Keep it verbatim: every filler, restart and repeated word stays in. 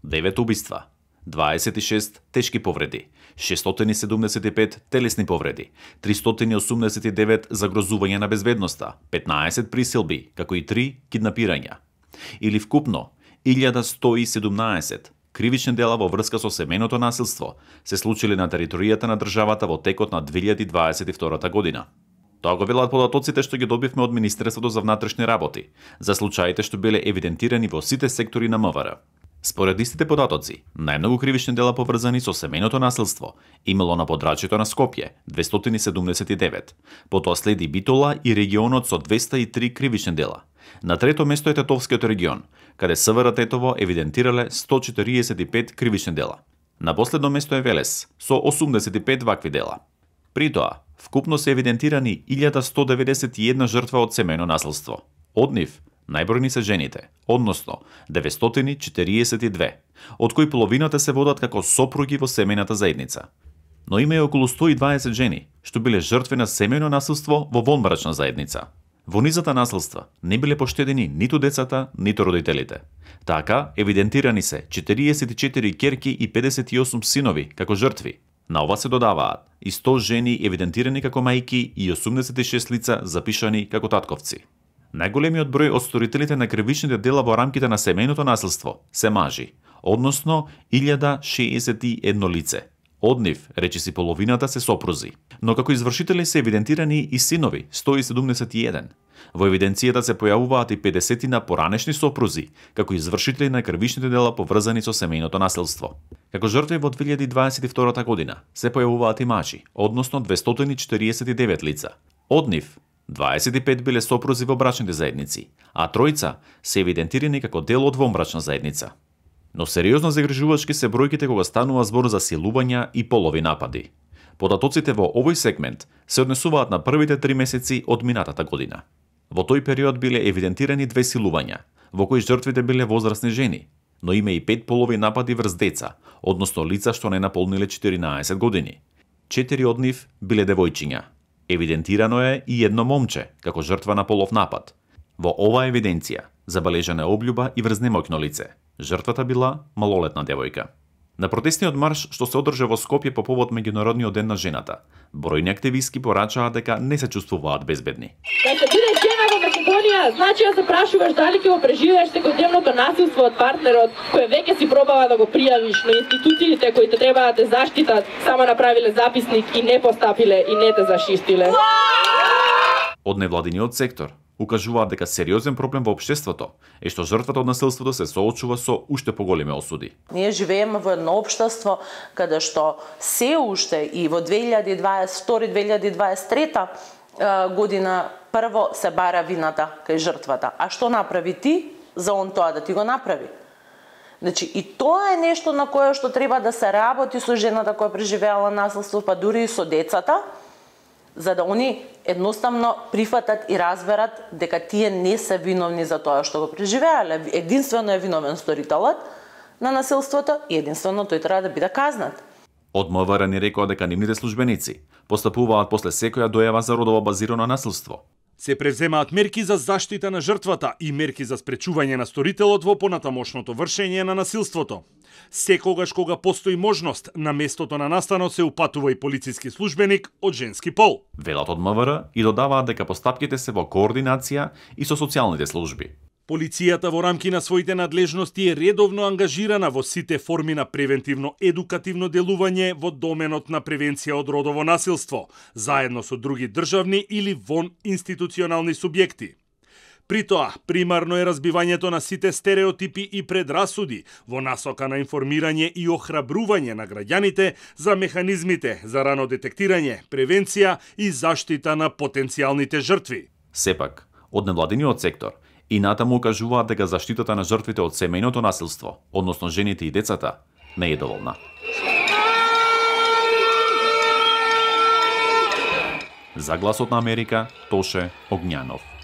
девет убиства, дваесет и шест тешки повреди, шестстотини седумдесет и пет телесни повреди, тристотини осумдесет и девет загрозување на безбедноста, петнаесет присилби, како и три киднапирања. Или вкупно илјада сто и седумнаесет кривични дела во врска со семејното насилство се случили на територијата на државата во текот на две илјади дваесет и втора година. Тоа го велат податоците што ги добивме од Министерството за внатрешни работи, за случаите што биле евидентирани во сите сектори на МВР. Според истите податоци, најмногу кривични дела поврзани со семејното насилство имало на подрачјето на Скопје двестотини седумдесет и девет, потоа следи Битола и регионот со двеста и три кривични дела. На трето место е Тетовскиот регион, каде СВР Тетово евидентирале сто четириесет и пет кривични дела. На последно место е Велес со осумдесет и пет вакви дела. При тоа, вкупно се евидентирани илјада сто деветдесет и една жртва од семејно насилство. Од нив, најбројни се жените, односно деветстотини четириесет и две, од кои половината се водат како сопруги во семејната заедница. Но има и околу сто и дваесет жени, што биле жртви на семејно насилство во вонбрачна заедница. Во низата насилства не биле поштедени ниту децата, ниту родителите. Така, евидентирани се четириесет и четири ќерки и педесет и осум синови како жртви. На ова се додаваат и сто жени евидентирани како мајки и осумдесет и шест лица запишани како татковци. Најголемиот број од сторителите на кривичните дела во рамките на семејното насилство се мажи, односно илјада шеесет и едно лице. Од нив, речиси половината се сопрузи. Но како извршители се евидентирани и синови, сто и седумдесет и еден. Во евиденцијата се појавуваат и педесетина поранешни сопрузи, како извршители на кривичните дела поврзани со семејното насилство. Како жртви во две илјади дваесет и втора година се појавуваат и мажи, односно двестотини четириесет и девет лица. Од нив, дваесет и пет биле сопрузи во брачните заедници, а тројца се евидентирани како дел од вонбрачна заедница. Но сериозно загрижувачки се бројките кога станува збор за силувања и полови напади. Податоците во овој сегмент се однесуваат на првите три месеци од минатата година. Во тој период биле евидентирани две силувања, во кои жртвите биле возрастни жени, но има и пет полови напади врз деца, односно лица што не наполниле четиринаесет години. Четири од нив биле девојчиња. Евидентирано е и едно момче како жртва на полов напад. Во оваа евиденција забележана е облјуба и врз немоќно лице. Жртвата била малолетна девојка. На протестниот марш што се одржа во Скопје по повод меѓународниот ден на жената, бројни активистки порачаа дека не се чувствуваат безбедни. Да се биде жена во Македонија, значи да се прашуваш дали ќе го преживееш секојдневното насилство од партнерот, кој веќе си пробава да го пријавиш, но институциите кои те треба да те заштитат, само направиле записник и не постапиле и не те заштитиле. Од невладиниот сектор укажуваат дека сериозен проблем во општеството е што жртвата од насилството се соочува со уште поголеми осуди. Ние живееме во едно општество каде што се уште и во две илјади дваесет и втора - две илјади дваесет и трета година прво се бара вината кај жртвата. А што направи ти за он тоа да ти го направи? Значи, и тоа е нешто на кое што треба да се работи со жената која преживеала насилство, па дури и со децата, за да они едноставно прифатат и разберат дека тие не се виновни за тоа што го преживеале. Единствено е виновен сторителот на насилството и единствено тој треба да биде казнат. Од МВР ни рекоа дека нивните службеници постапуваат после секоја дојава за родово базирано насилство. Се превземаат мерки за заштита на жртвата и мерки за спречување на сторителот во понатамошното вршење на насилството. Секогаш кога постои можност, на местото на настанот се упатува и полициски службеник од женски пол. Велат од МВР и додаваат дека постапките се во координација и со социјалните служби. Полицијата во рамки на своите надлежности е редовно ангажирана во сите форми на превентивно-едукативно делување во доменот на превенција од родово насилство, заедно со други државни или вон институционални субјекти. При тоа, примарно е разбивањето на сите стереотипи и предрасуди во насока на информирање и охрабрување на граѓаните за механизмите за рано детектирање, превенција и заштита на потенцијалните жртви. Сепак, од невладиниот сектор и натаму укажуваат дека заштитата на жртвите од семејното насилство, односно жените и децата, не е доволна. За Гласот на Америка, Тоше Огњанов.